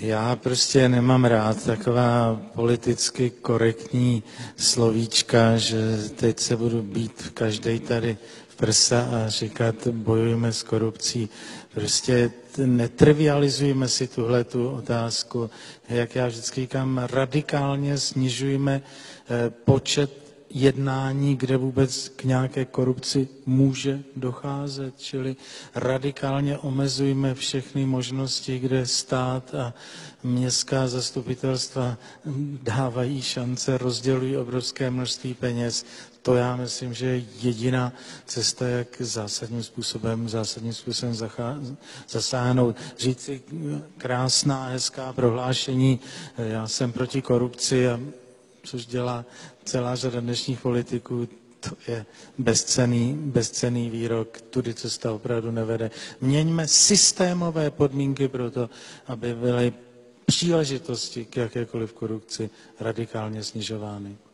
Já prostě nemám rád taková politicky korektní slovíčka, že teď se budu bít každej tady v prsa a říkat bojujeme s korupcí. Prostě netrivializujme si tuhletu otázku. Jak já vždycky říkám, radikálně snižujme počet jednání, kde vůbec k nějaké korupci může docházet, čili radikálně omezujme všechny možnosti, kde stát a městská zastupitelstva dávají šance, rozdělují obrovské množství peněz. To já myslím, že je jediná cesta, jak zásadním způsobem zasáhnout. Říct si krásná, hezká prohlášení, já jsem proti korupci, což dělá celá řada dnešních politiků, to je bezcenný výrok, tudy cesta opravdu nevede. Měňme systémové podmínky pro to, aby byly příležitosti k jakékoliv korupci radikálně snižovány.